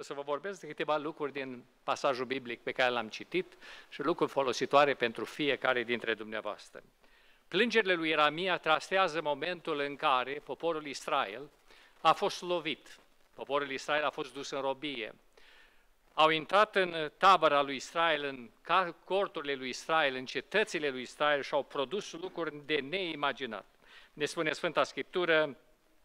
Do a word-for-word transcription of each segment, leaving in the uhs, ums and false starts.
O să vă vorbesc de câteva lucruri din pasajul biblic pe care l-am citit și lucruri folositoare pentru fiecare dintre dumneavoastră. Plângerile lui Ieremia trasează momentul în care poporul Israel a fost lovit. Poporul Israel a fost dus în robie. Au intrat în tabăra lui Israel, în corturile lui Israel, în cetățile lui Israel și au produs lucruri de neimaginat. Ne spune Sfânta Scriptură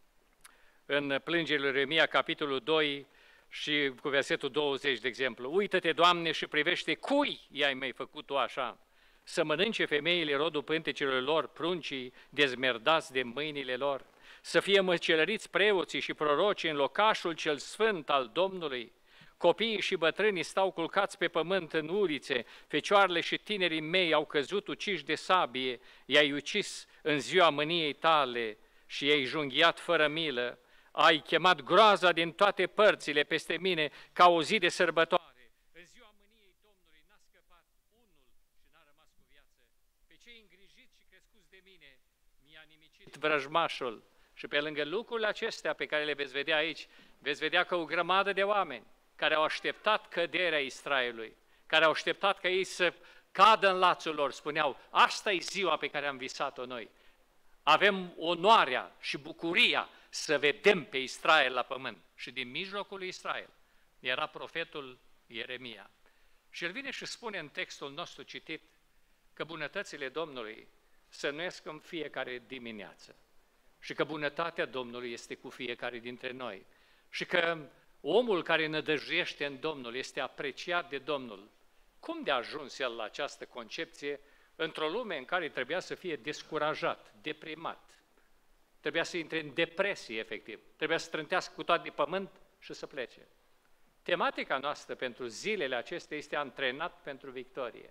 în plângerile lui Ieremia, capitolul doi și cu versetul douăzeci, de exemplu. Uită-te, Doamne, și privește cui i-ai mai făcut tu așa, să mănânce femeile rodul pântecelor lor, pruncii dezmerdați de mâinile lor, să fie măcelăriți preoții și prorocii în locașul cel sfânt al Domnului. Copiii și bătrânii stau culcați pe pământ în ulițe, fecioarele și tinerii mei au căzut uciși de sabie, i-ai ucis în ziua mâniei tale și i-ai junghiat fără milă. Ai chemat groaza din toate părțile peste mine ca o zi de sărbătoare. În ziua mâniei Domnului n-a scăpat unul și n-a rămas cu viață. Pe cei îngrijiți și crescuți de mine mi-a nimicit vrăjmașul. Și pe lângă lucrurile acestea pe care le veți vedea aici, veți vedea că o grămadă de oameni care au așteptat căderea Israelului, care au așteptat ca ei să cadă în lațul lor, spuneau, asta e ziua pe care am visat-o noi. Avem onoarea și bucuria să vedem pe Israel la pământ. Și din mijlocul lui Israel era profetul Ieremia. Și el vine și spune în textul nostru citit că bunătățile Domnului se nuiesc în fiecare dimineață și că bunătatea Domnului este cu fiecare dintre noi și că omul care nădăjduiește în Domnul este apreciat de Domnul. Cum de a ajuns el la această concepție într-o lume în care trebuia să fie descurajat, deprimat? Trebuia să intre în depresie, efectiv. Trebuia să trântească cu toate de pământ și să plece. Tematica noastră pentru zilele acestea este antrenat pentru victorie.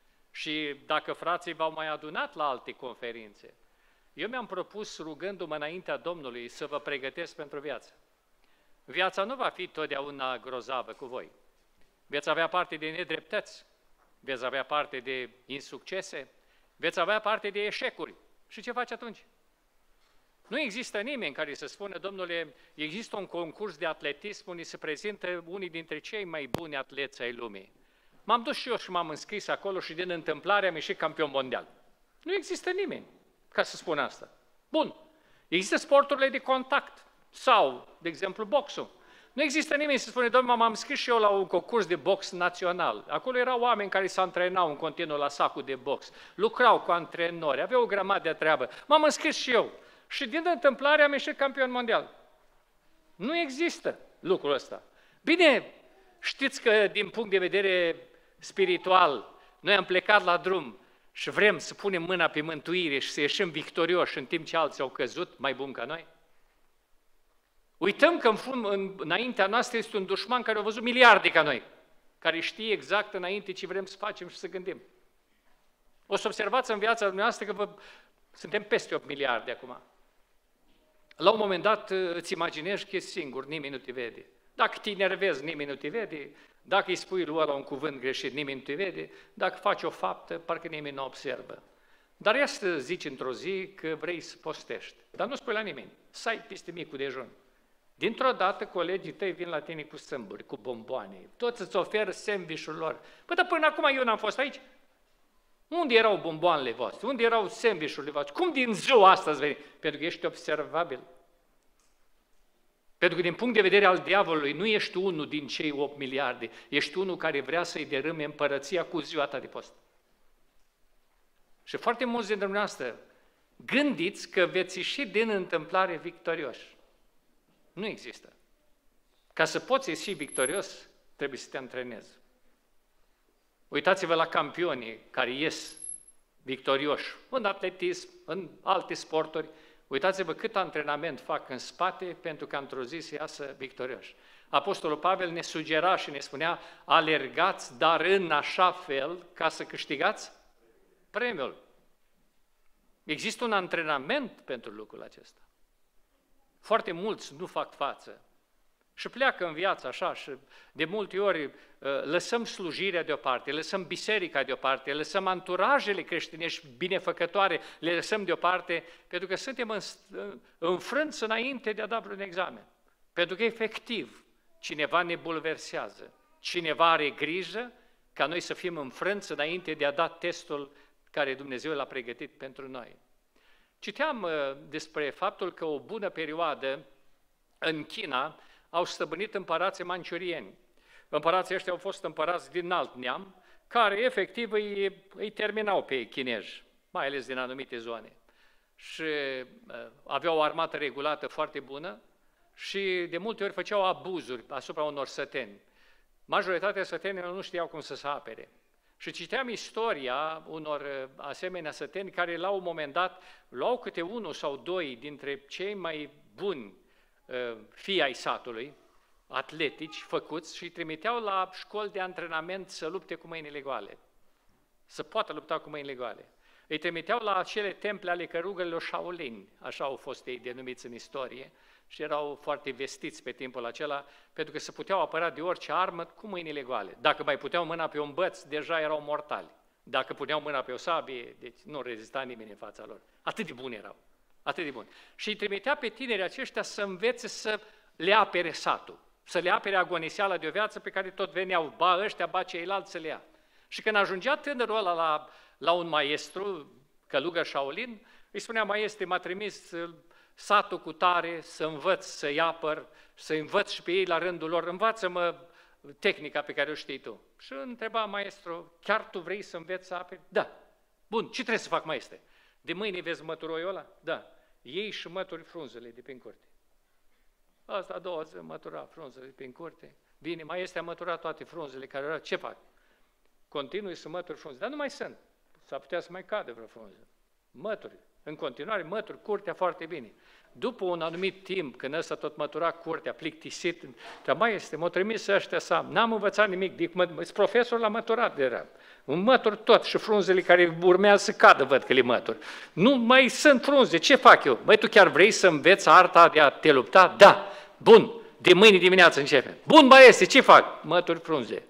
Și dacă frații v-au mai adunat la alte conferințe, eu mi-am propus, rugându-mă înaintea Domnului, să vă pregătesc pentru viață. Viața nu va fi totdeauna grozavă cu voi. Veți avea parte de nedreptăți, veți avea parte de insuccese, veți avea parte de eșecuri. Și ce faci atunci? Nu există nimeni care să spună, domnule, există un concurs de atletism unde se prezintă unii dintre cei mai buni atleți ai lumii. M-am dus și eu și m-am înscris acolo și din întâmplare am ieșit campion mondial. Nu există nimeni ca să spun asta. Bun, există sporturile de contact sau, de exemplu, boxul. Nu există nimeni să spune, domnule, m-am înscris și eu la un concurs de box național. Acolo erau oameni care se antrenau în continuu la sacul de box, lucrau cu antrenori, aveau o grămadă de treabă. M-am înscris și eu. Și din întâmplare am ieșit campion mondial. Nu există lucrul ăsta. Bine, știți că din punct de vedere spiritual, noi am plecat la drum și vrem să punem mâna pe mântuire și să ieșim victorioși în timp ce alții au căzut mai bun ca noi? Uităm că în fund, în, înaintea noastră este un dușman care a văzut miliarde ca noi, care știe exact înainte ce vrem să facem și să gândim. O să observați în viața dumneavoastră că vă, suntem peste opt miliarde acum. La un moment dat îți imaginezi că ești singur, nimeni nu te vede. Dacă te enervezi, nimeni nu te vede. Dacă îi spui lui ăla un cuvânt greșit, nimeni nu te vede. Dacă faci o faptă, parcă nimeni nu observă. Dar ia să zici într-o zi că vrei să postești, dar nu spui la nimeni, să ai peste micul dejun. Dintr-o dată, colegii tăi vin la tine cu sâmburi, cu bomboane, toți îți oferă sandwich-ul lor. Păi, dar până acum eu n-am fost aici. Unde erau bomboanele voastre? Unde erau sandwich-urile voastre? Cum din ziua asta îți veni? Pentru că ești observabil. Pentru că din punct de vedere al diavolului nu ești unul din cei opt miliarde, ești unul care vrea să-i dărâme împărăția cu ziua ta de post. Și foarte mulți dintre dumneavoastră gândiți că veți ieși din întâmplare victorioși. Nu există. Ca să poți ieși victorios, trebuie să te antrenezi. Uitați-vă la campionii care ies victorioși în atletism, în alte sporturi. Uitați-vă cât antrenament fac în spate pentru că într-o zi să iasă victorioși. Apostolul Pavel ne sugera și ne spunea, alergați, dar în așa fel ca să câștigați premiul. Există un antrenament pentru lucrul acesta. Foarte mulți nu fac față și pleacă în viață așa și de multe ori lăsăm slujirea deoparte, lăsăm biserica deoparte, lăsăm anturajele creștinești binefăcătoare, le lăsăm deoparte pentru că suntem înfrânți înainte de a da vreun examen. Pentru că efectiv cineva ne bulversează, cineva are grijă ca noi să fim înfrânți înainte de a da testul care Dumnezeu l-a pregătit pentru noi. Citeam uh, despre faptul că o bună perioadă în China au stăpânit împărații manciurieni. Împărații ăștia au fost împărați din alt neam, care efectiv îi, îi terminau pe chinezi, mai ales din anumite zone. Și uh, aveau o armată regulată foarte bună și de multe ori făceau abuzuri asupra unor săteni. Majoritatea sătenilor nu știau cum să se apere. Și citeam istoria unor asemenea săteni care la un moment dat luau câte unul sau doi dintre cei mai buni uh, fii ai satului, atletici, făcuți, și îi trimiteau la școli de antrenament să lupte cu mâinile goale. Să poată lupta cu mâinile goale. Îi trimiteau la acele temple ale cărugărilor Shaolin, așa au fost ei denumiți în istorie, și erau foarte vestiți pe timpul acela, pentru că se puteau apăra de orice armă cu mâinile goale. Dacă mai puteau mâna pe un băț, deja erau mortali. Dacă puneau mâna pe o sabie, deci nu rezista nimeni în fața lor. Atât de buni erau, atât de buni. Și îi trimitea pe tinerii aceștia să învețe să le apere satul, să le apere agoniseala de o viață pe care tot veneau, ba ăștia, ba ceilalți să le ia. Și când ajungea tânărul ăla la, la un maestru, călugăr Shaolin, îi spunea: maestre, m-a trimis satul cu tare să învăț să-i apăr, să învăț și pe ei la rândul lor, învață-mă tehnica pe care o știi tu. Și întreba maestru: chiar tu vrei să înveți să aperi? Da. Bun, ce trebuie să fac, maestre? De mâine vezi măturoiul ăla? Da. Iei și mături frunzele de prin curte. Asta a doua zi mătura frunzele de prin curte. Bine, maestre, a măturat toate frunzele care erau. Ce fac? Continui să mături frunze, dar nu mai sunt. S-ar putea să mai cadă vreo frunză. Mături. În continuare, mături curtea foarte bine. După un anumit timp, când ăsta tot mătura curtea, plictisit, dar mai este, m-au trimis ăștia să am. N-am învățat nimic, dic, mă, profesor l-a măturat de rău. Un mătur tot și frunzele care urmează să cadă, văd că le mătur. Nu mai sunt frunze, ce fac eu? Băi, tu chiar vrei să înveți arta de a te lupta? Da, bun, de mâine dimineață începe. Bun, maestre, ce fac? Mături frunze.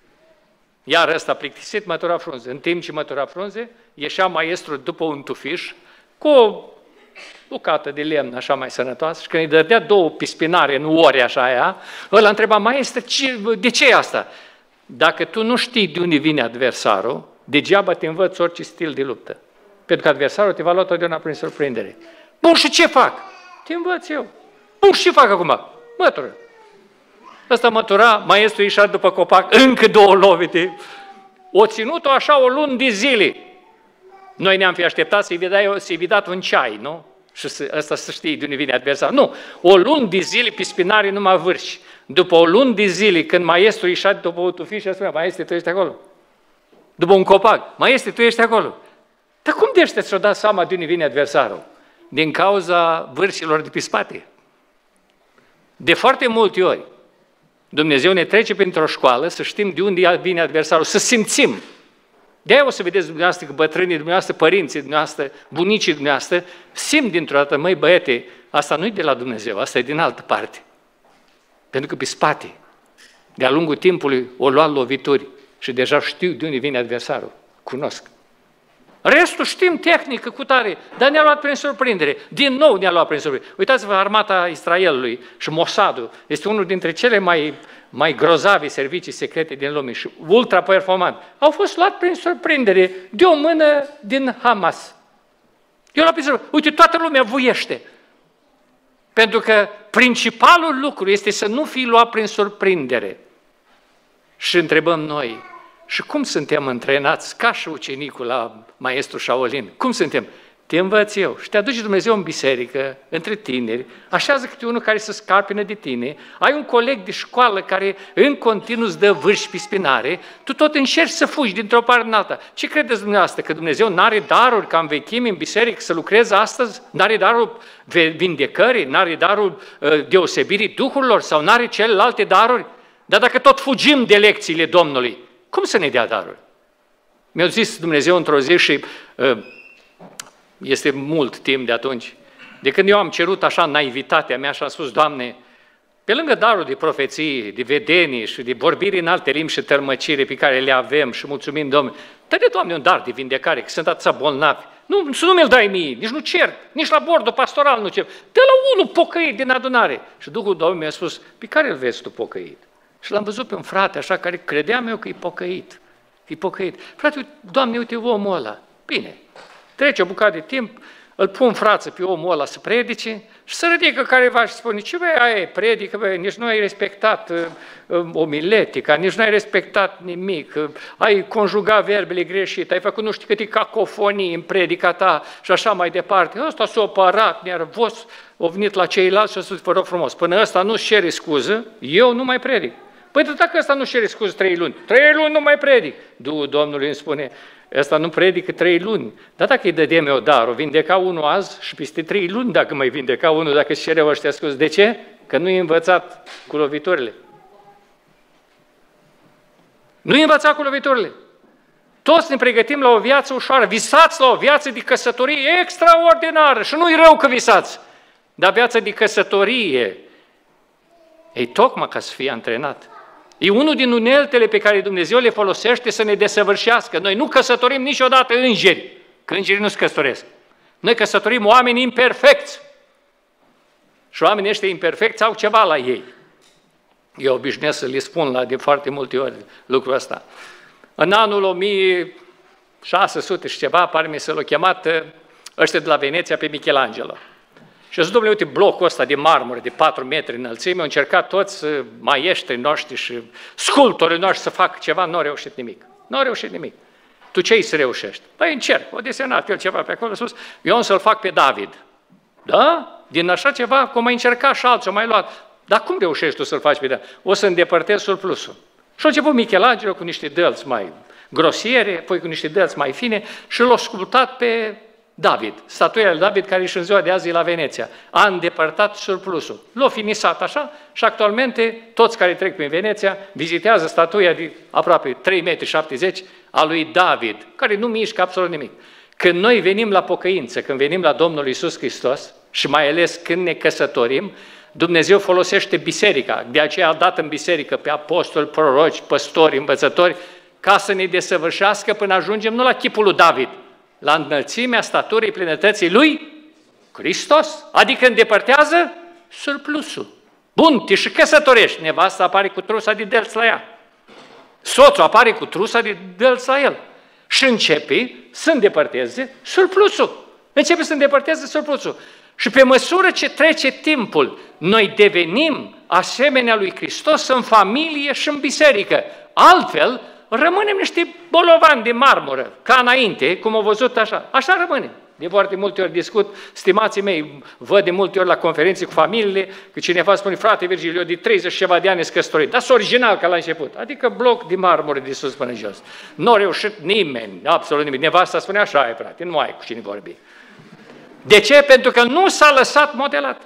Iar ăsta plictisit mătura frunze. În timp ce mătura frunze, ieșea maestru după un tufiș cu o bucată de lemn așa mai sănătoasă și când îi dădea două pispinare în ori așa aia, ăla întreba: maestre, ce, de ce e asta? Dacă tu nu știi de unde vine adversarul, degeaba te învăți orice stil de luptă. Pentru că adversarul te va lua totdeauna prin surprindere. Bun, și ce fac? Te învăț eu. Bun, și ce fac acum? Mătură. Ăsta mătura, maestru ieșea după copac, încă două lovite. O ținut-o așa o lună de zile. Noi ne-am fi așteptat să-i dai, să-i dat un ceai, nu? Și ăsta să știe de unde vine adversarul. Nu, o lună de zile pe spinare numai vârși. După o lună de zile, când maestru ieșea după o tufiș și spunea: maestre, tu ești acolo. După un copac: maestre, tu ești acolo. Dar cum de ăștia ți-o dat seama de unde vine adversarul? Din cauza vârșilor de pe spate. De foarte multe ori, Dumnezeu ne trece printr-o școală să știm de unde vine adversarul, să simțim. De-aia o să vedeți dumneavoastră că bătrânii dumneavoastră, părinții dumneavoastră, bunicii dumneavoastră, simt dintr-o dată: măi băiete, asta nu e de la Dumnezeu, asta e din altă parte. Pentru că pe spate, de-a lungul timpului, o luat lovituri și deja știu de unde vine adversarul. Cunosc. Restul știm tehnică cu tare, dar ne-a luat prin surprindere. Din nou ne-a luat prin surprindere. Uitați-vă, armata Israelului și Mossadul este unul dintre cele mai, mai grozavi servicii secrete din lume și ultra-performant. Au fost luat prin surprindere de o mână din Hamas. Eu l-am prin uite, toată lumea vuiește. Pentru că principalul lucru este să nu fii luat prin surprindere. Și întrebăm noi: și cum suntem antrenați ca și ucenicul la maestru Shaolin? Cum suntem? Te învăț eu și te aduce Dumnezeu în biserică, între tineri, așează câte unul care să scarpină de tine, ai un coleg de școală care în continuu îți dă vârși pe spinare, tu tot încerci să fugi dintr-o parte în alta. Ce credeți dumneavoastră? Că Dumnezeu n-are daruri ca în vechime, în biserică, să lucreze astăzi? N-are darul vindecării? N-are darul uh, deosebirii duhurilor? Sau n-are celelalte daruri? Dar dacă tot fugim de lecțiile Domnului, cum să ne dea daruri? Mi-a zis Dumnezeu într-o zi și uh, este mult timp de atunci, de când eu am cerut așa naivitatea mea și am spus: Doamne, Pe lângă darul de profeții, de vedenii și de vorbiri în alte limbi și tălmăcire pe care le avem și mulțumim Domnului, dă-ne, Doamne, un dar de vindecare, că sunt atâția bolnavi. Nu, să nu mi-l dai mie, nici nu cer, nici la bordul pastoral nu cer. Dă la unul pocăit din adunare. Și Duhul Domnului mi-a spus, pe care îl vezi tu pocăit? Și l-am văzut pe un frate așa care credeam eu că e pocăit. E pocăit. Frate, Doamne, uite omul ăla. Bine, trece o bucată de timp, îl pun frață pe omul ăla să predice și se ridică careva și spune, ce băi, aia e, predică, băi, nici nu ai respectat uh, omiletica, nici nu ai respectat nimic, uh, ai conjugat verbele greșite, ai făcut nu știu câte cacofonii în predica ta și așa mai departe. Ăsta s-a opărat, nervos, a venit la ceilalți și a spus, vă rog frumos, până ăsta nu-și cere scuză, eu nu mai predic. Păi dacă ăsta nu-și cere scuză trei luni, trei luni nu mai predic. Duhul Domnului îmi spune, ăsta nu predică trei luni. Dar dacă îi dădem eu darul, vindeca unul azi și peste trei luni dacă mai vindeca unul, dacă își cere ăștia scuze. De ce? Că nu i învățat cu loviturile. Nu i învățat cu loviturile. Toți ne pregătim la o viață ușoară. Visați la o viață de căsătorie extraordinară și nu-i rău că visați. Dar viața de căsătorie, ei, tocmai ca să fie antrenat. E unul din uneltele pe care Dumnezeu le folosește să ne desăvârșească. Noi nu căsătorim niciodată îngeri, că îngerii nu se căsătoresc. Noi căsătorim oameni imperfecți. Și oamenii ăștia imperfecți au ceva la ei. Eu obișnuiesc să le spun la de foarte multe ori lucrul ăsta. În anul o mie șase sute și ceva, pare mi să l-au chemat ăștia de la Veneția pe Michelangelo. Și eu zic, domnule, uite, blocul ăsta de marmură de patru metri înălțime, au încercat toți maieștrii noștri și sculptorii noștri să facă ceva, nu au reușit nimic. Nu au reușit nimic. Tu ce-i să reușești? Păi încerc, o desenat el ceva pe acolo, a spus, eu am să-l fac pe David. Da? Din așa ceva, cum mai încercat și alții, o mai luat. Dar cum reușești tu să-l faci pe David? O să îndepărtezi surplusul. Și a început Michelangelo cu niște dălți mai grosiere, apoi cu niște dălți mai fine și l-a sculptat pe David, statuia lui David, care și în ziua de azi e la Veneția. A îndepărtat surplusul. L-a finisat așa și actualmente toți care trec prin Veneția vizitează statuia de aproape trei metri șaptezeci a lui David, care nu mișcă absolut nimic. Când noi venim la pocăință, când venim la Domnul Iisus Hristos și mai ales când ne căsătorim, Dumnezeu folosește biserica. De aceea a dat în biserică pe apostoli, proroci, păstori, învățători, ca să ne desăvârșească până ajungem nu la chipul lui David, la înălțimea staturii plinătății lui Hristos, adică îndepărtează surplusul. Bun, te și căsătorești, nevasta apare cu trusa de dălți la ea. Soțul apare cu trusa de dălți la el. Și începe să îndepărteze surplusul. Începe să îndepărteze surplusul. Și pe măsură ce trece timpul, noi devenim asemenea lui Hristos în familie și în biserică. Altfel, rămânem niște bolovani de marmură, ca înainte, cum au văzut așa. Așa rămânem. De foarte multe ori discut, stimații mei, văd de multe ori la conferințe cu familiile, că cineva spune, frate Virgil, eu de treizeci și ceva de ani sunt căsătorit, dar sunt original ca la început, adică bloc de marmură de sus până jos. Nu a reușit nimeni, absolut nimeni. Nevasta spune, așa e, frate, nu ai cu cine vorbi. De ce? Pentru că nu s-a lăsat modelat.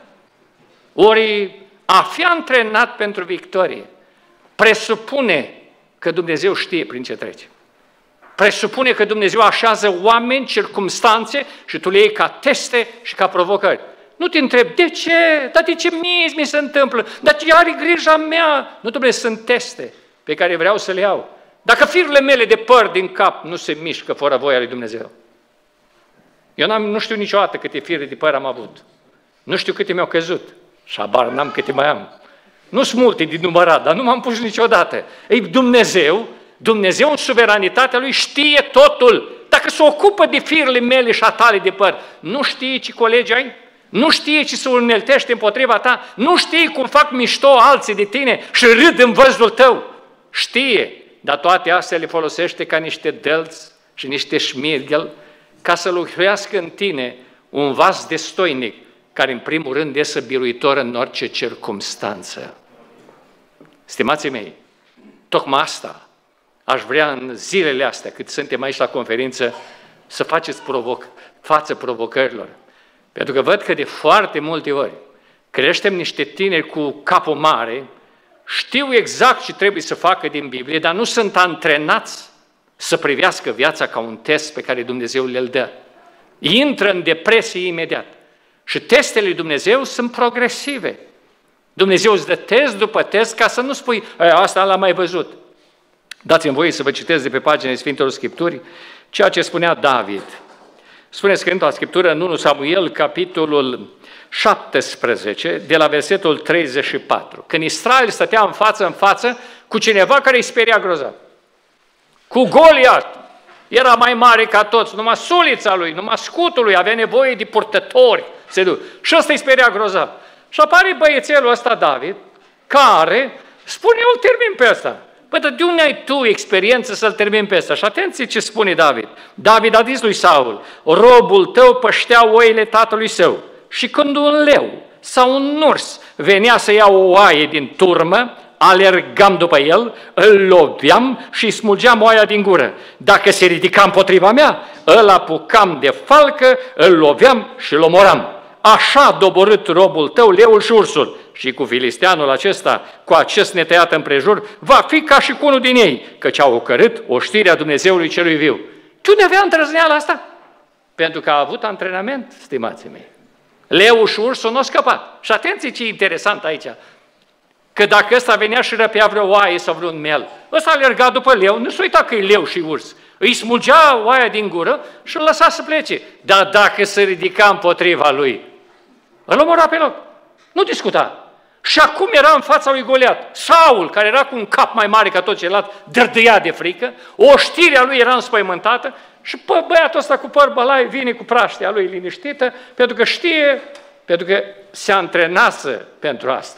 Ori a fi antrenat pentru victorie presupune că Dumnezeu știe prin ce trece. Presupune că Dumnezeu așează oameni, circumstanțe și tu le iei ca teste și ca provocări. Nu te întrebi, de ce? Dar de ce mie mi se întâmplă? Dar ce are grija mea? Nu, Dumnezeu, sunt teste pe care vreau să le iau. Dacă firele mele de păr din cap nu se mișcă fără voia lui Dumnezeu. Eu n-am, nu știu niciodată câte fire de păr am avut. Nu știu câte mi-au căzut. Și abar n-am câte mai am. Nu sunt multe din numărat, dar nu m-am pus niciodată. Ei, Dumnezeu, Dumnezeu în suveranitatea Lui știe totul. Dacă se ocupă de firele mele și a tale de păr, nu știe ce colegi ai? Nu știe ce se uneltește împotriva ta? Nu știe cum fac mișto alții de tine și râd în văzul tău? Știe, dar toate astea le folosește ca niște dălți și niște șmirghel ca să lucrească în tine un vas destoinic, care în primul rând este biruitor în orice circumstanță. Stimații mei, tocmai asta aș vrea în zilele astea, cât suntem aici la conferință, să faceți provoc- față provocărilor. Pentru că văd că de foarte multe ori creștem niște tineri cu capul mare, știu exact ce trebuie să facă din Biblie, dar nu sunt antrenați să privească viața ca un test pe care Dumnezeu le-l dă. Intră în depresie imediat. Și testele lui Dumnezeu sunt progresive. Dumnezeu îți dă test după test ca să nu spui, asta l-am mai văzut. Dați-mi voie să vă citesc de pe paginile Sfintelor Scripturii ceea ce spunea David. Spune Sfânta Scriptură în întâi Samuel, capitolul șaptesprezece, de la versetul treizeci și patru. Când Israel stătea în față în față cu cineva care îi speria grozav. Cu Goliat. Era mai mare ca toți, numai sulița lui, numai scutul lui, avea nevoie de purtători. Se duc. Și ăsta îi speria grozav. Și apare băiețelul ăsta, David, care spune, eu îl termin pe ăsta. Bă, dar de unde ai tu experiență să-l termini pe ăsta? Și atenție ce spune David. David a zis lui Saul, robul tău păștea oile tatălui său. Și când un leu sau un urs venea să ia o oaie din turmă, alergam după el, îl loveam și îi smulgeam oaia din gură. Dacă se ridica împotriva mea, îl apucam de falcă, îl loveam și îl omoram. Așa a doborât robul tău, leul și ursul. Și cu filisteanul acesta, cu acest netăiat împrejur, va fi ca și cu unul din ei, căci a ocărât oștirea Dumnezeului celui viu. Tu ne avea îndrăzneala asta? Pentru că a avut antrenament, stimații mei. Leul și ursul nu au scăpat. Și atenție ce e interesant aici. Că dacă ăsta venea și răpea vreo oaie sau vreun mel, ăsta alerga după leu, nu se uita că e leu și urs. Îi smulgea oaia din gură și îl lăsa să plece. Dar dacă se ridica împotriva lui, îl omora pe loc. Nu discuta. Și acum era în fața lui Goliat. Saul, care era cu un cap mai mare ca tot celălalt, dărdăia de frică, oștirea lui era înspăimântată și bă, băiatul ăsta cu păr bălai vine cu praștea lui liniștită, pentru că știe, pentru că se antrenase pentru asta.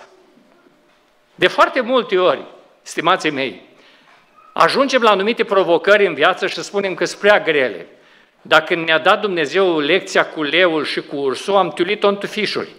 De foarte multe ori, stimații mei, ajungem la anumite provocări în viață și spunem că sunt prea grele. Dacă ne-a dat Dumnezeu lecția cu leul și cu ursul, am tiulit-o în tufișuri.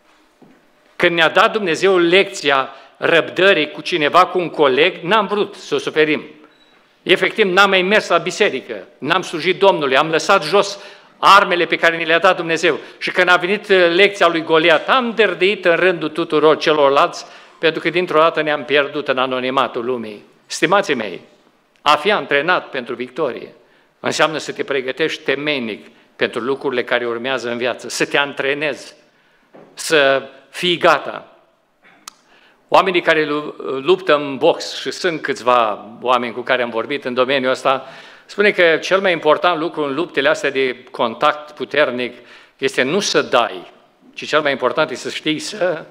Când ne-a dat Dumnezeu lecția răbdării cu cineva, cu un coleg, n-am vrut să o suferim. Efectiv, n-am mai mers la biserică, n-am slujit Domnului, am lăsat jos armele pe care ni le-a dat Dumnezeu. Și când a venit lecția lui Goliat, am dărdăit în rândul tuturor celorlalți, pentru că dintr-o dată ne-am pierdut în anonimatul lumii. Stimații mei, a fi antrenat pentru victorie înseamnă să te pregătești temeinic pentru lucrurile care urmează în viață, să te antrenezi, să fii gata. Oamenii care luptă în box, și sunt câțiva oameni cu care am vorbit în domeniul ăsta, spune că cel mai important lucru în luptele astea de contact puternic este nu să dai, ci cel mai important este să știi să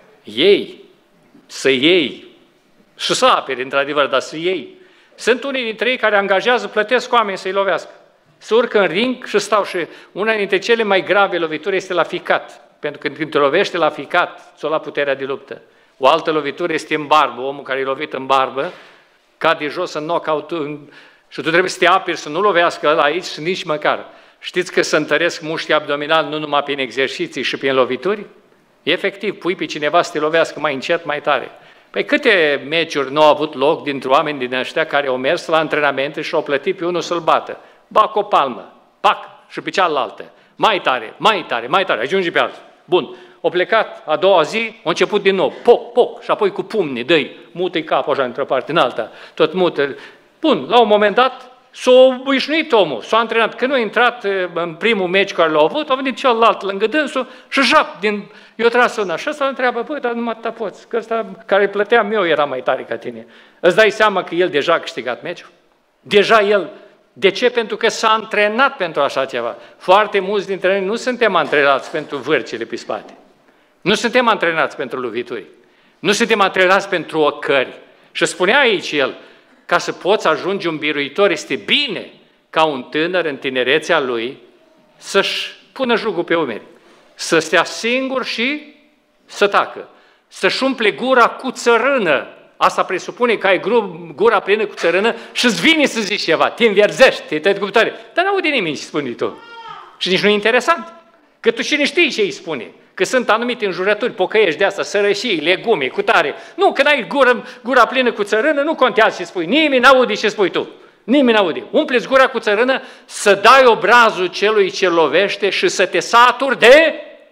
iei, să iei și să aperi, într-adevăr, dar să iei. Sunt unii dintre ei care angajează, plătesc oameni să-i lovească. Se urcă în ring și stau și una dintre cele mai grave lovituri este la ficat. Pentru că când te lovește la ficat, ți-o la puterea de luptă. O altă lovitură este în barbă. Omul care e lovit în barbă cade jos în knockout și tu trebuie să te aperi, să nu lovească ăla aici și nici măcar. Știți că se întăresc mușchii abdominali nu numai prin exerciții și prin lovituri? Efectiv, pui pe cineva să te lovească mai încet, mai tare. Păi câte meciuri nu au avut loc dintre oameni din ăștia care au mers la antrenamente și au plătit pe unul să-l bată? Bac o palmă, pac, și pe cealaltă. Mai tare, mai tare, mai tare, ajunge pe altul. Bun, au plecat a doua zi, au început din nou, poc, poc, și apoi cu pumnii, dă-i, mută-i capul așa într-o parte, în alta, tot mută. Bun, la un moment dat s-a obișnuit omul, s-a antrenat. Când a intrat în primul meci care l-a avut, a venit celălalt lângă dânsul și jap, din, eu tras una. Și ăsta îl întreabă, bă, dar numai atâta poți, că ăsta care plăteam eu era mai tare ca tine. Îți dai seama că el deja a câștigat meciul? Deja el. De ce? Pentru că s-a antrenat pentru așa ceva. Foarte mulți dintre noi nu suntem antrenați pentru vârcile pe spate. Nu suntem antrenați pentru lovituri. Nu suntem antrenați pentru ocări. Și spunea aici el, ca să poți ajunge un biruitor, este bine ca un tânăr în tinerețea lui să-și pună jugul pe umeri, să stea singur și să tacă, să-și umple gura cu țărână. Asta presupune că ai gura plină cu țărână și îți vine să zici ceva, te înverzești, te tăi cu tare, dar n-aude nimeni ce spune tu. Și nici nu e interesant, că tu și nu știi ce îi spune. Că sunt anumite înjurături, pocăiești de asta, sărășii, legume, cu tare. Nu, când ai gura, gura plină cu țărână, nu contează ce spui. Nimeni n-aude ce spui tu. Nimeni n-aude. Umpleți gura cu țărână, să dai obrazul celui ce lovește și să te saturi de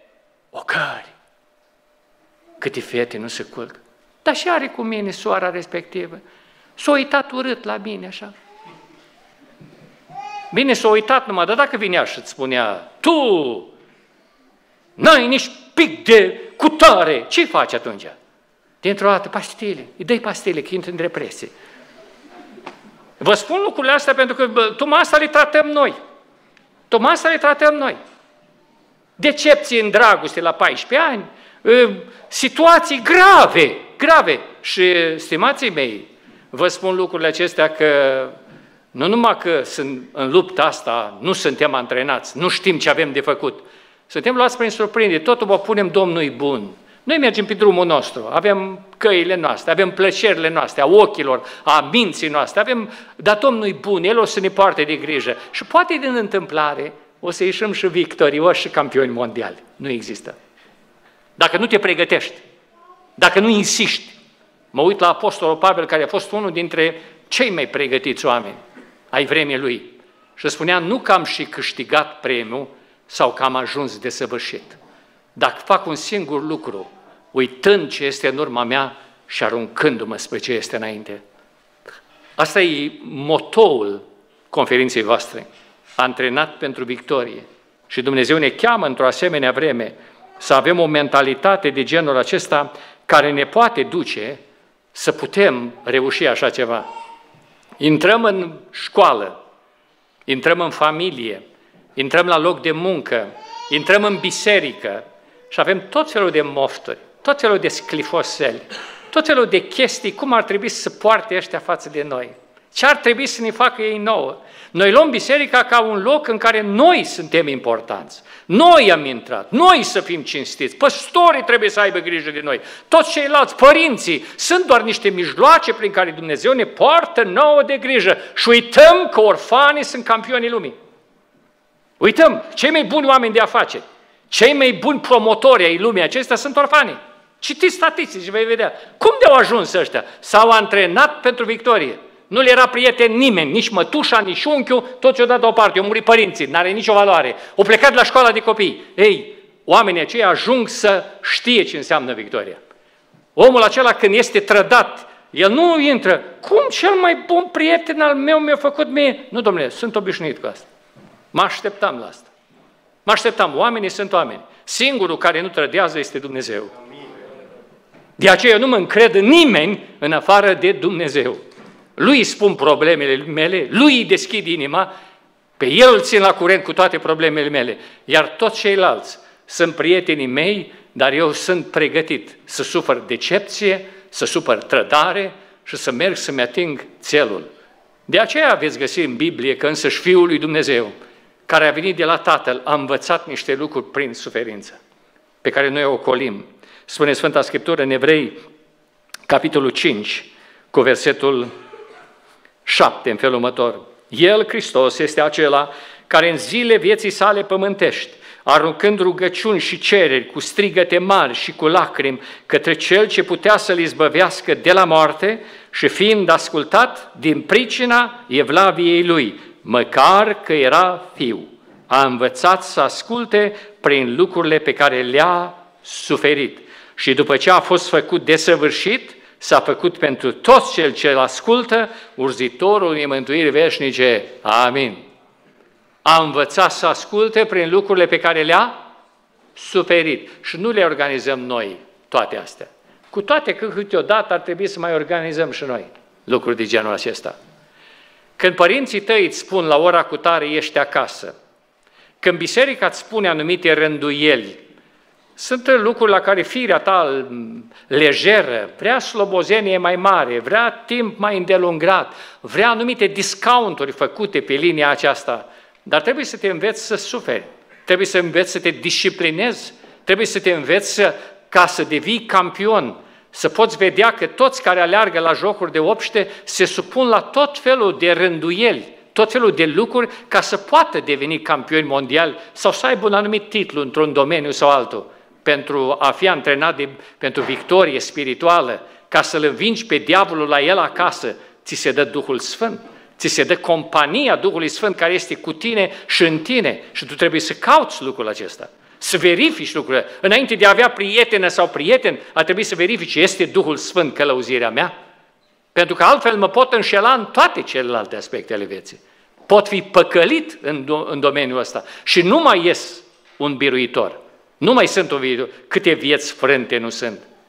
ocări. Câte fete nu se culcă. Dar și are cu mine soara respectivă. S-a uitat urât la mine așa. Bine, s-a uitat numai, dar dacă vinea și îți spunea, tu n-ai nici pic de cutare, ce faci atunci? Dintr-o dată, pastile, îi dai pastile, că intră în depresie. Vă spun lucrurile astea pentru că tocmai asta le tratăm noi. Tocmai asta le tratăm noi. Decepții în dragoste la paisprezece ani, situații grave, grave. Și, stimații mei, vă spun lucrurile acestea că nu numai că sunt în lupta asta, nu suntem antrenați, nu știm ce avem de făcut. Suntem luați prin surprindere, totul o punem Domnului bun. Noi mergem pe drumul nostru, avem căile noastre, avem plăcerile noastre, a ochilor, a minții noastre, avem, dar Domnul e bun, El o să ne poarte de grijă. Și poate din întâmplare o să ieșim și victorioși și campioni mondiali. Nu există. Dacă nu te pregătești, dacă nu insiști, mă uit la Apostolul Pavel, care a fost unul dintre cei mai pregătiți oameni ai vremii lui. Și spunea, nu că am și câștigat premiul sau că am ajuns desăvârșit. Dacă fac un singur lucru, uitând ce este în urma mea și aruncându-mă spre ce este înainte. Asta e motoul conferinței voastre. Antrenat pentru victorie. Și Dumnezeu ne cheamă într-o asemenea vreme să avem o mentalitate de genul acesta care ne poate duce să putem reuși așa ceva. Intrăm în școală, intrăm în familie, intrăm la loc de muncă, intrăm în biserică și avem tot felul de mofturi, tot felul de sclifoseli, tot felul de chestii, cum ar trebui să poarte ăștia față de noi. Ce ar trebui să ne facă ei nouă? Noi luăm biserica ca un loc în care noi suntem importanți. Noi am intrat, noi să fim cinstiți, păstorii trebuie să aibă grijă de noi, toți ceilalți, părinții, sunt doar niște mijloace prin care Dumnezeu ne poartă nouă de grijă și uităm că orfanii sunt campionii lumii. Uităm, cei mai buni oameni de afaceri, cei mai buni promotori ai lumii acestea sunt orfanii. Citiți statistici și vei vedea. Cum de-au ajuns ăștia? S-au antrenat pentru victorie. Nu le era prieten nimeni, nici mătușa, nici unchiul, toți o dat la o parte, au murit părinții, n-are nicio valoare. Au plecat de la școala de copii. Ei, oamenii aceia ajung să știe ce înseamnă victoria. Omul acela când este trădat, el nu intră, cum cel mai bun prieten al meu mi-a făcut mie? Nu, domnule, sunt obișnuit cu asta. Mă așteptam la asta. Mă așteptam, oamenii sunt oameni. Singurul care nu trădează este Dumnezeu. De aceea nu mă încred în nimeni în afară de Dumnezeu. Lui îi spun problemele mele, lui îi deschid inima, pe el îl țin la curent cu toate problemele mele, iar toți ceilalți sunt prietenii mei, dar eu sunt pregătit să sufăr decepție, să sufăr trădare și să merg să-mi ating țelul. De aceea veți găsi în Biblie că însăși Fiul lui Dumnezeu, care a venit de la Tatăl, a învățat niște lucruri prin suferință, pe care noi o ocolim. Spune Sfânta Scriptură în Evrei, capitolul cinci, cu versetul șapte, în felul următor. El, Hristos, este acela care în zile vieții sale pământești, aruncând rugăciuni și cereri cu strigăte mari și cu lacrimi către Cel ce putea să-l izbăvească de la moarte și fiind ascultat din pricina evlaviei Lui, măcar că era fiu, a învățat să asculte prin lucrurile pe care le-a suferit. Și după ce a fost făcut desăvârșit, s-a făcut pentru toți cel ce îl ascultă, urzitorul unei mântuiri veșnice. Amin. A învățat să asculte prin lucrurile pe care le-a suferit. Și nu le organizăm noi toate astea. Cu toate că câteodată ar trebui să mai organizăm și noi lucruri de genul acesta. Când părinții tăi îți spun la ora cutare ești acasă, când biserica îți spune anumite rânduieli, sunt lucruri la care firea ta lejeră, vrea slobozenie mai mare, vrea timp mai îndelungat, vrea anumite discounturi făcute pe linia aceasta, dar trebuie să te înveți să suferi, trebuie să înveți să te disciplinezi, trebuie să te înveți să, ca să devii campion, să poți vedea că toți care aleargă la jocuri de obște se supun la tot felul de rânduieli, tot felul de lucruri ca să poată deveni campioni mondiali sau să aibă un anumit titlu într-un domeniu sau altul, pentru a fi antrenat de, pentru victorie spirituală, ca să-l învingi pe diavolul la el acasă, ți se dă Duhul Sfânt, ți se dă compania Duhului Sfânt care este cu tine și în tine și tu trebuie să cauți lucrul acesta, să verifici lucrurile. Înainte de a avea prietenă sau prieten, ar trebui să verifici, este Duhul Sfânt călăuzirea mea? Pentru că altfel mă pot înșela în toate celelalte aspecte ale vieții. Pot fi păcălit în, do- în domeniul ăsta și nu mai ies un biruitor. Nu mai sunt un viitor. Câte vieți frânte nu sunt.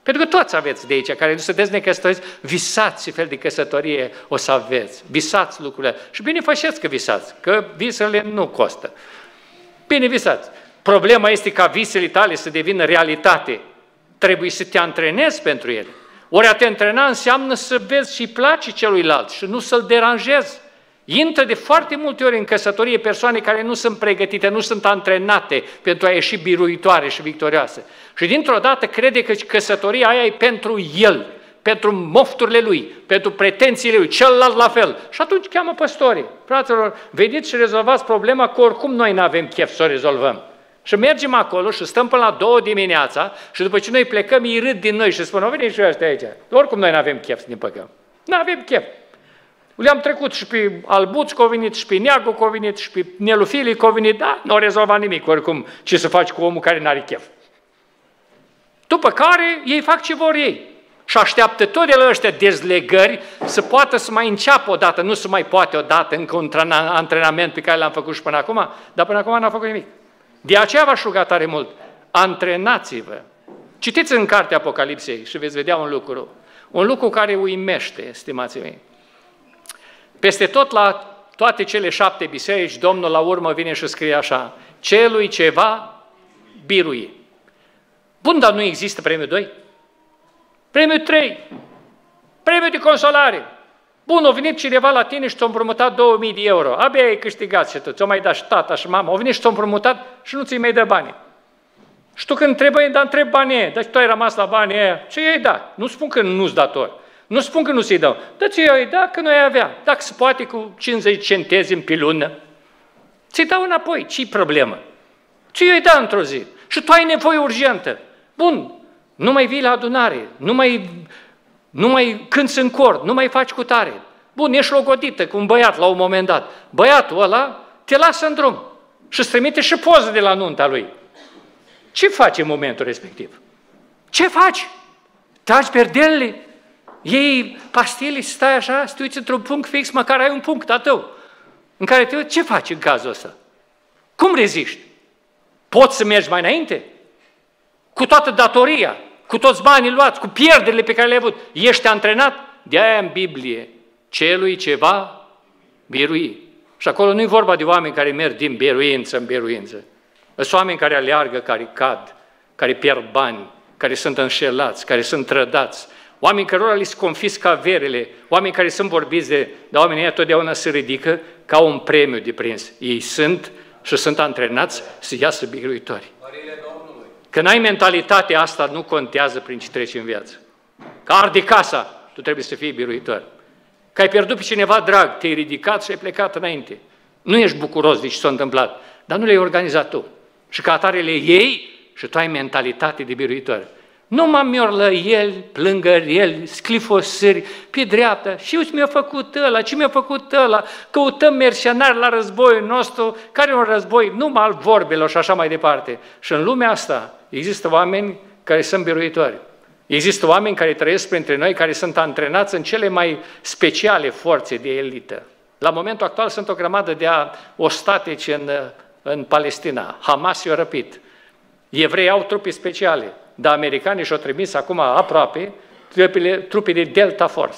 Pentru că toți aveți de aici, care nu sunteți necăsătoriți, visați ce fel de căsătorie o să aveți. Visați lucrurile. Și bine faceți că visați, că visele nu costă. Bine visați. Problema este ca visele tale să devină realitate. Trebuie să te antrenezi pentru ele. Ori a te antrena înseamnă să vezi și place celuilalt și nu să-l deranjezi. Intră de foarte multe ori în căsătorie persoane care nu sunt pregătite, nu sunt antrenate pentru a ieși biruitoare și victorioase. Și dintr-o dată crede că căsătoria aia e pentru el, pentru mofturile lui, pentru pretențiile lui, celălalt la fel. Și atunci cheamă păstorii. Fraților, veniți și rezolvați problema, că oricum noi nu avem chef să o rezolvăm. Și mergem acolo și stăm până la două dimineața și după ce noi plecăm, ei râd din noi și spun, o veniți și ăștia aici. Oricum noi nu avem chef să ne păcăm. Nu avem chef. Le-am trecut și pe Albuț că au venit, și pe Neagu că au venit, și pe Nelu Filii că au venit, da, nu au rezolvat nimic, oricum, ce să faci cu omul care n-are chef. După care ei fac ce vor ei și așteaptă tot de la ăștia dezlegări să poată să mai înceapă odată, nu să mai poate odată încă un antrenament pe care l-am făcut și până acum, dar până acum n-a făcut nimic. De aceea v-aș ruga tare mult, antrenați-vă. Citiți în cartea Apocalipsei și veți vedea un lucru, un lucru care uimește, stimații mei. Peste tot la toate cele șapte biserici, Domnul la urmă vine și scrie așa, celui ce va birui. Bun, dar nu există premiul doi? Premiul trei, premiul de consolare. Bun, a venit cineva la tine și ți-a împrumutat două mii de euro. Abia ai câștigat și tu, ți-o mai dat și tata și mama. Au venit și ți-a împrumutat și nu ți-i mai dă bani. Și tu când trebuie, dar întrebi banii aia. Dar tu ai rămas la banii aia. Ce i-ai dat? Nu spun că nu-ți dator. Nu spun că nu ți-i dau. Dar ce i-ai dat? Că nu ai avea. Dacă se poate cu cincizeci centezimi pe lună, ți-i dau înapoi. Ce-i problemă? Ce i-ai dat într-o zi? Și tu ai nevoie urgentă. Bun, nu mai vii la adunare, nu mai, nu mai cânți în cor, nu mai faci cu tare. Bun, ești logodită cu un băiat la un moment dat. Băiatul ăla te lasă în drum și îți trimite și poză de la nunta lui. Ce faci în momentul respectiv? Ce faci? Tragi perdelele? Iei pastile și stai așa, să te uiți într-un punct fix, măcar ai un punct a tău, în care te uiți, ce faci în cazul ăsta? Cum reziști? Poți să mergi mai înainte? Cu toată datoria, cu toți banii luați, cu pierderile pe care le-ai avut, ești antrenat? De-aia în Biblie, celui ce va birui. Și acolo nu e vorba de oameni care merg din biruință în biruință. Sunt oameni care aleargă, care cad, care pierd bani, care sunt înșelați, care sunt trădați, oameni cărora li se confiscă averele, oameni care sunt vorbiți de, dar oamenii ăia totdeauna se ridică ca un premiu de prins. Ei sunt și sunt antrenați să iasă biruitori. Când ai mentalitatea asta, nu contează prin ce treci în viață. Că arde casa, tu trebuie să fii biruitor. Că ai pierdut pe cineva drag, te-ai ridicat și ai plecat înainte. Nu ești bucuros de ce s-a întâmplat, dar nu le-ai organizat tu. Și ca atare le iei și tu ai mentalitate de biruitor. Nu mă miorlă el, plângă el, sclifosări pe dreapta. Și uite, mi-a făcut ăla, ce mi-a făcut ăla? Căutăm mercenari la războiul nostru, care e un război numai al vorbelor și așa mai departe. Și în lumea asta există oameni care sunt biruitori. Există oameni care trăiesc printre noi, care sunt antrenați în cele mai speciale forțe de elită. La momentul actual sunt o grămadă de ostatici în, în Palestina. Hamas i-a răpit. Evrei au trupe speciale, dar americanii și-au trimis acum aproape trupele, trupele Delta Force.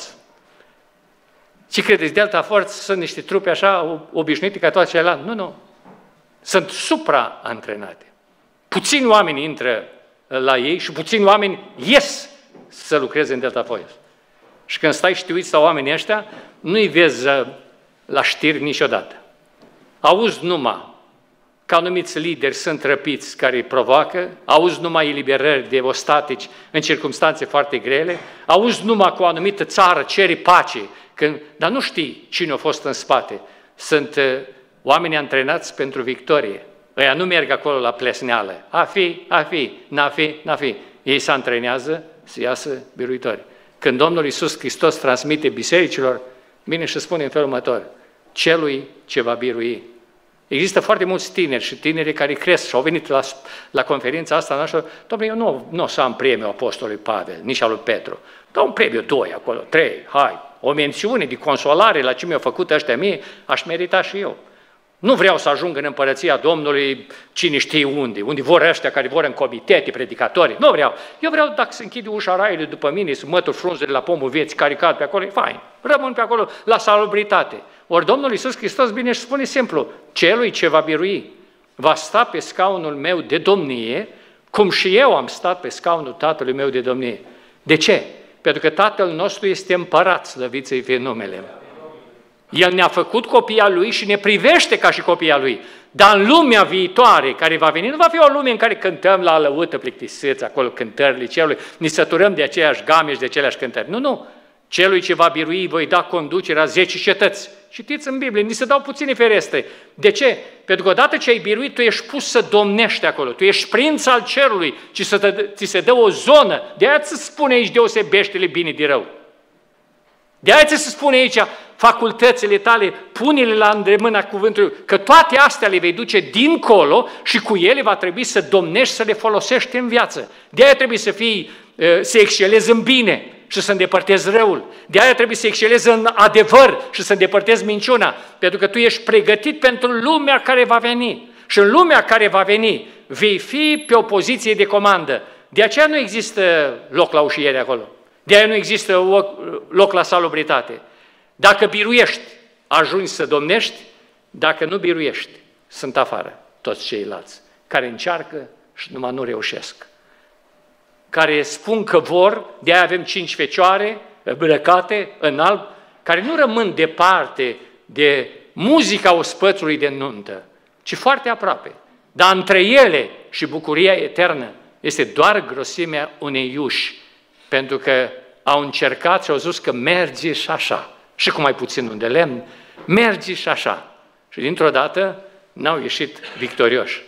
Ce credeți? Delta Force sunt niște trupe așa obișnuite ca toate celelalte? Nu, nu. Sunt supra-antrenate. Puțini oameni intră la ei și puțini oameni ies să lucreze în Delta Force. Și când stai și te uiți la oamenii ăștia, nu-i vezi la știri niciodată. Auzi numai că anumiți lideri sunt răpiți care îi provoacă, auzi numai eliberări de ostatici în circunstanțe foarte grele, auzi numai că o anumită țară cere pace, când, dar nu știi cine a fost în spate. Sunt uh, oameni antrenați pentru victorie. Ăia nu merg acolo la plesneală. A fi, a fi, n-a fi, n-a fi. Ei se antrenează să iasă biruitori. Când Domnul Iisus Hristos transmite bisericilor, vine și spune în felul următor, celui ce va birui. Există foarte mulți tineri și tineri care cresc și au venit la, la conferința asta noastră. Dom'le, eu nu, nu o să am premiul Apostolului Pavel, nici al lui Petru. Dau un premiu, doi acolo, trei, hai. O mențiune de consolare la ce mi-au făcut ăștia mie, aș merita și eu. Nu vreau să ajung în împărăția Domnului cine știe unde, unde vor ăștia care vor în comitete, predicatori. Nu vreau. Eu vreau, dacă se închide ușa raiului după mine, să mătur frunzele la pomul vieții, care cad pe acolo, e fain. Rămân pe acolo la salubritate. Ori Domnul Iisus Hristos bine își spune simplu, celui ce va birui va sta pe scaunul meu de domnie, cum și eu am stat pe scaunul Tatălui meu de domnie. De ce? Pentru că Tatăl nostru este împărat, slăvit să-i fie numele. El ne-a făcut copii al Lui și ne privește ca și copii al Lui. Dar în lumea viitoare care va veni, nu va fi o lume în care cântăm la lăută plictisiți, acolo cântările cerului, ne săturăm de aceeași game și de aceleași cântări. Nu, nu. Celui ce va birui voi da conducerea zece cetăți. Citiți în Biblie, ni se dau puține ferestre. De ce? Pentru că odată ce ai biruit, tu ești pus să domnești acolo. Tu ești prinț al cerului, ci să te, ți se dă o zonă. De aia ți se spune aici deosebește-le bine de rău. De aia ți se spune aici facultățile tale, pune-le la îndemâna cuvântului, că toate astea le vei duce dincolo și cu ele va trebui să domnești, să le folosești în viață. De aia trebuie să fii, să excelezi în bine și să îndepărtezi răul. De aia trebuie să excelezi în adevăr și să îndepărtezi minciuna, pentru că tu ești pregătit pentru lumea care va veni. Și în lumea care va veni vei fi pe o poziție de comandă. De aceea nu există loc la ușiere acolo. De aia nu există loc la salubritate. Dacă biruiești, ajungi să domnești, dacă nu biruiești, sunt afară toți ceilalți care încearcă și numai nu reușesc. Care spun că vor, de aia avem cinci fecioare îmbrăcate în alb, care nu rămân departe de muzica ospățului de nuntă, ci foarte aproape. Dar între ele și bucuria eternă este doar grosimea unei uși, pentru că au încercat și au zis că merge și așa. Și cu mai puțin un de lemn, merge și așa. Și dintr-o dată n-au ieșit victorioși.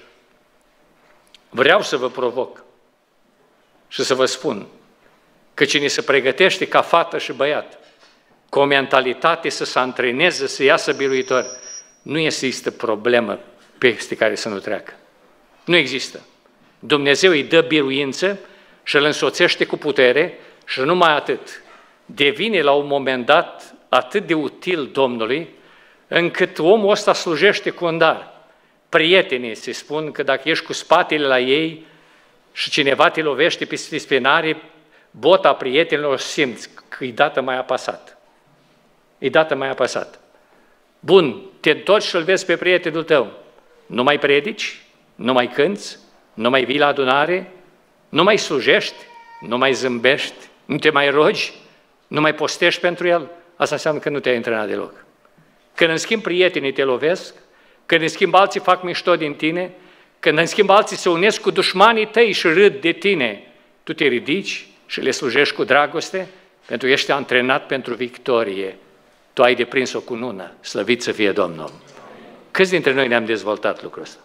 Vreau să vă provoc și să vă spun că cine se pregătește ca fată și băiat, cu o mentalitate să se antreneze, să iasă biruitor, nu există problemă peste care să nu treacă. Nu există. Dumnezeu îi dă biruință și îl însoțește cu putere și numai atât. Devine la un moment dat atât de util Domnului, încât omul ăsta slujește cu un dar. Prietenii se spun că dacă ești cu spatele la ei și cineva te lovește pe spinare, bota prietenilor simți că e dată mai apăsat. E dată mai apăsat. Bun, te întorci și îl vezi pe prietenul tău. Nu mai predici, nu mai cânți, nu mai vii la adunare, nu mai slujești, nu mai zâmbești, nu te mai rogi, nu mai postești pentru el. Asta înseamnă că nu te-ai antrenat deloc. Când în schimb prietenii te lovesc, când în schimb alții fac mișto din tine, când în schimb alții se unesc cu dușmanii tăi și râd de tine, tu te ridici și le slujești cu dragoste, pentru că ești antrenat pentru victorie. Tu ai deprins-o cu nună, slăvit să fie Domnul. Câți dintre noi ne-am dezvoltat lucrul ăsta?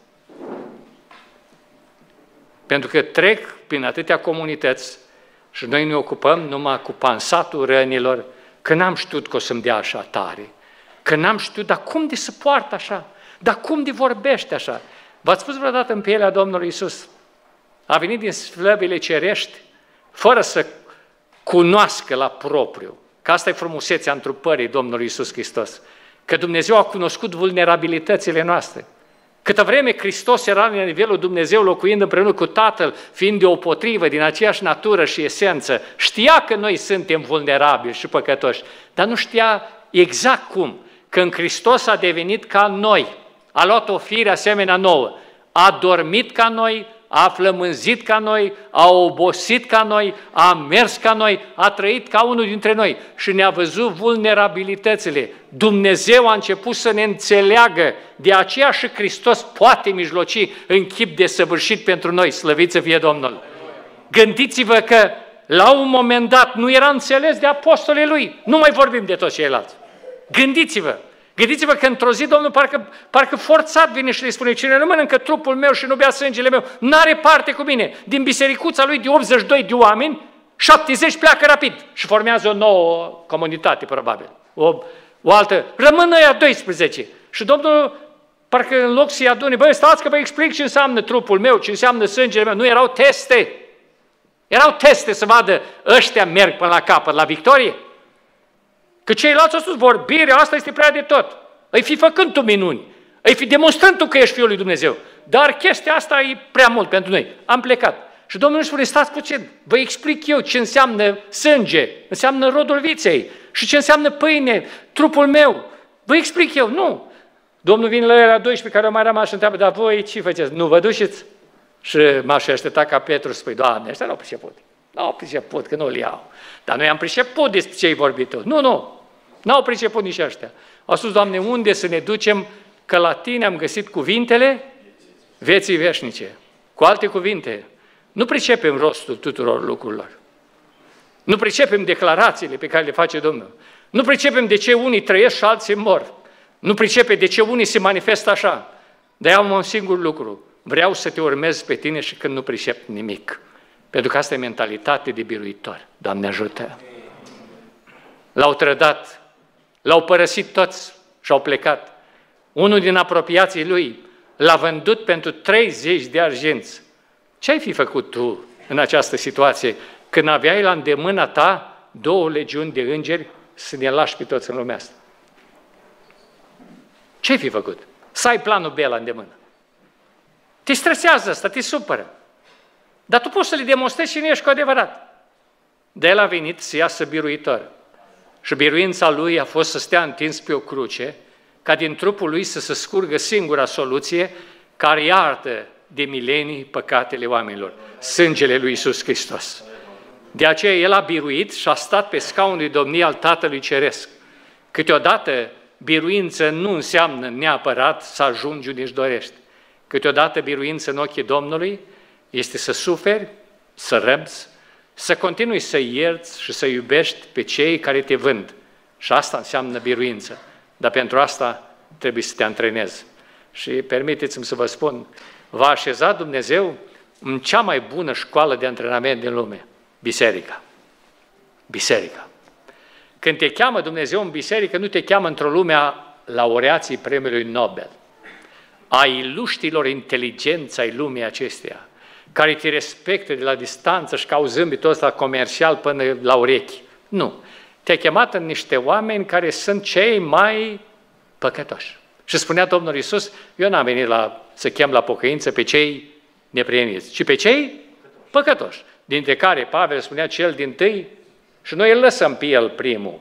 Pentru că trec prin atâtea comunități și noi ne ocupăm numai cu pansatul rănilor, că n-am știut că o să-mi dea așa tare, că n-am știut, dar cum de se poartă așa, dar cum de vorbește așa. V-ați spus vreodată în pielea Domnului Iisus? A venit din slăbile cerești, fără să cunoască la propriu, că asta e frumusețea întrupării Domnului Iisus Hristos, că Dumnezeu a cunoscut vulnerabilitățile noastre. Câtă vreme Hristos era la nivelul Dumnezeu, locuind împreună cu Tatăl, fiind deopotrivă, din aceeași natură și esență, știa că noi suntem vulnerabili și păcătoși, dar nu știa exact cum. Că în Hristos a devenit ca noi, a luat o fire asemenea nouă, a dormit ca noi, a flămânzit ca noi, a obosit ca noi, a mers ca noi, a trăit ca unul dintre noi și ne-a văzut vulnerabilitățile. Dumnezeu a început să ne înțeleagă, de aceea și Hristos poate mijloci în chip desăvârșit pentru noi, slăvit să fie Domnul. Gândiți-vă că la un moment dat nu era înțeles de apostolii lui, nu mai vorbim de toți ceilalți. Gândiți-vă! Gândiți-vă că într-o zi Domnul parcă, parcă forțat vine și le spune: cine nu mănâncă trupul meu și nu bea sângele meu, n-are parte cu mine. Din bisericuța lui de optzeci și doi de oameni, șaptezeci pleacă rapid și formează o nouă comunitate, probabil. O, o altă. Rămân ăia doisprezece. Și Domnul, parcă în loc să-i adune, băi, stați că vă explic ce înseamnă trupul meu, ce înseamnă sângele meu. Nu, erau teste. Erau teste să vadă ăștia merg până la capăt, la victorie. Că ceilalți au spus, vorbirea asta este prea de tot. Îi fi făcând tu minuni. Îi fi demonstrând tu că ești Fiul lui Dumnezeu. Dar chestia asta e prea mult pentru noi. Am plecat. Și Domnul îmi spune, stați puțin, vă explic eu ce înseamnă sânge, înseamnă rodul viței și ce înseamnă pâine, trupul meu. Vă explic eu. Nu. Domnul vine la era doisprezece care au mai rămas și întreabă, dar voi ce faceți? Nu vă duceți? Și m-aș aștepta ca Petru să spui, Doamne, ăștia n-au priceput. N-au priceput, că nu-l iau. Dar noi am priceput despre ce ai vorbit tu. Nu, nu. N-au priceput nici ăștia. Au spus, Doamne, unde să ne ducem, că la Tine am găsit cuvintele vieții veșnice. Cu alte cuvinte, nu pricepem rostul tuturor lucrurilor. Nu pricepem declarațiile pe care le face Domnul. Nu pricepem de ce unii trăiesc și alții mor. Nu pricepem de ce unii se manifestă așa. Dar am un singur lucru. Vreau să te urmez pe tine și când nu pricep nimic. Pentru că asta e mentalitate de biruitor. Doamne ajută! L-au trădat, l-au părăsit toți și au plecat. Unul din apropiații lui l-a vândut pentru treizeci de arginți. Ce ai fi făcut tu în această situație când aveai la îndemâna ta două legiuni de îngeri să ne lași pe toți în lumea asta? Ce ai fi făcut? Să ai planul B la îndemână. Te stresează asta, te supără. Dar tu poți să le demonstrezi și nu ești cu adevărat. De el a venit să iasă biruitor. Și biruința lui a fost să stea întins pe o cruce, ca din trupul lui să se scurgă singura soluție care iartă de milenii păcatele oamenilor, sângele lui Iisus Hristos. De aceea el a biruit și a stat pe scaunul de domnie al Tatălui Ceresc. Câteodată biruință nu înseamnă neapărat să ajungi unde își dorești. Câteodată biruință în ochii Domnului este să suferi, să răbzi, să continui să ierți și să iubești pe cei care te vând. Și asta înseamnă biruință. Dar pentru asta trebuie să te antrenezi. Și permiteți-mi să vă spun, v-a așezat Dumnezeu în cea mai bună școală de antrenament din lume, biserica. Biserica. Când te cheamă Dumnezeu în biserică, nu te cheamă într-o lume a laureații premiului Nobel, a iluștilor inteligență ai lumii acesteia, care te respectă de la distanță și cau zâmbitul ăsta comercial până la urechi. Nu. Te-a chemat în niște oameni care sunt cei mai păcătoși. Și spunea Domnul Iisus, eu n-am venit la, să chem la pocăință pe cei neprieniți, ci pe cei păcătoși, dintre care Pavel spunea cel dintâi, și noi îl lăsăm pe el primul,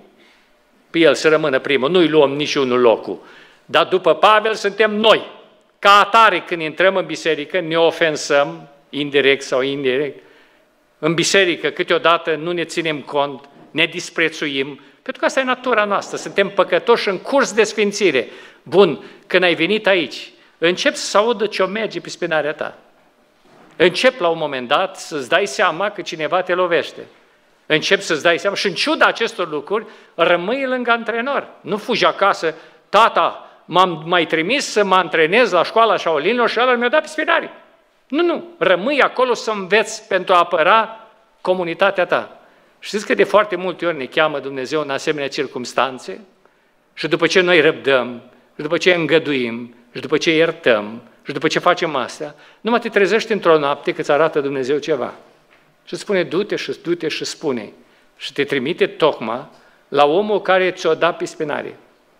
pe el să rămână primul, nu-i luăm niciunul locul, dar după Pavel suntem noi. Ca atare, când intrăm în biserică, ne ofensăm, indirect sau indirect. În biserică, câteodată, nu ne ținem cont, ne disprețuim, pentru că asta e natura noastră, suntem păcătoși în curs de sfințire. Bun, când ai venit aici, încep să audă ce-o merge pe spinarea ta. Încep la un moment dat să-ți dai seama că cineva te lovește. Încep să-ți dai seama și în ciuda acestor lucruri, rămâi lângă antrenor. Nu fugi acasă, tata, m-am mai trimis să mă antrenez la școala Shaolinilor și ăla mi-a dat pe spinare. Nu, nu, rămâi acolo să înveți pentru a apăra comunitatea ta. Știți că de foarte multe ori ne cheamă Dumnezeu în asemenea circumstanțe și după ce noi răbdăm, și după ce îngăduim, și după ce iertăm, și după ce facem astea, numai te trezești într-o noapte că îți arată Dumnezeu ceva. Și spune, du-te și du-te și spune. Și te trimite tocmai la omul care ți-o dat pe spinare.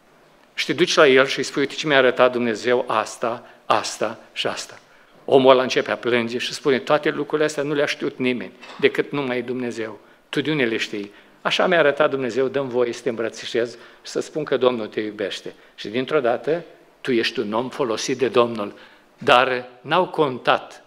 Și te duci la el și îi spui, uite ce mi-a arătat Dumnezeu asta, asta și asta. Omul ăla începe a plânge și spune, toate lucrurile astea nu le-a știut nimeni, decât numai Dumnezeu. Tu de unde le știi? Așa mi-a arătat Dumnezeu, dă-mi voie să te îmbrățișez și să spun că Domnul te iubește. Și dintr-o dată, tu ești un om folosit de Domnul, dar n-au contat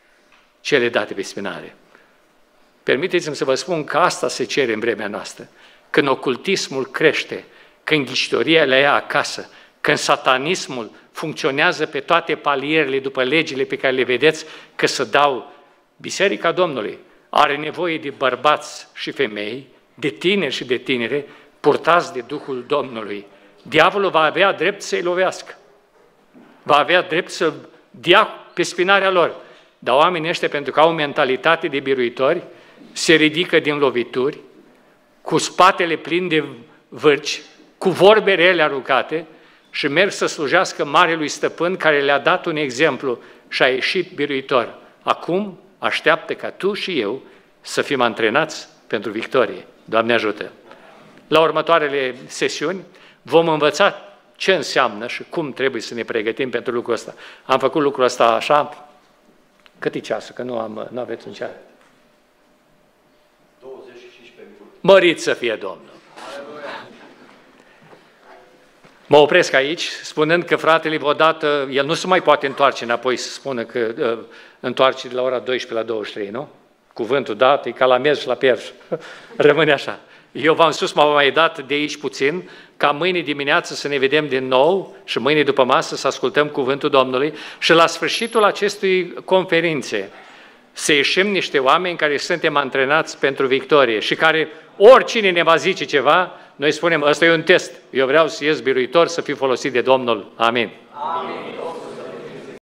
cele date pe spinare. Permiteți-mi să vă spun că asta se cere în vremea noastră. Când ocultismul crește, când ghicitoria le ia acasă, când satanismul funcționează pe toate palierele după legile pe care le vedeți că se dau, Biserica Domnului are nevoie de bărbați și femei, de tineri și de tinere, purtați de Duhul Domnului. Diavolul va avea drept să-i lovească. Va avea drept să dea pe spinarea lor. Dar oamenii ăștia, pentru că au mentalitate de biruitori, se ridică din lovituri, cu spatele plin de vârci, cu vorbe rele aruncate și merg să slujească Marelui Stăpân care le-a dat un exemplu și a ieșit biruitor. Acum așteaptă ca tu și eu să fim antrenați pentru victorie. Doamne ajută! La următoarele sesiuni vom învăța ce înseamnă și cum trebuie să ne pregătim pentru lucrul ăsta. Am făcut lucrul ăsta așa, cât e ceasul, că nu, am, nu aveți un ceas? douăzeci și cinci minute. Mărit să fie Domnul! Mă opresc aici, spunând că fratele odată, el nu se mai poate întoarce înapoi să spună că uh, întoarce de la ora douăsprezece la douăzeci și trei, nu? Cuvântul dat, e ca la mers și la perș. Rămâne așa. Eu v-am spus, m-am mai dat de aici puțin, ca mâine dimineață să ne vedem din nou și mâine după masă să ascultăm cuvântul Domnului și la sfârșitul acestui conferințe să ieșim niște oameni care suntem antrenați pentru victorie și care oricine ne va zice ceva, noi spunem, ăsta e un test, eu vreau să ies biruitor, să fiu folosit de Domnul. Amin. Amin.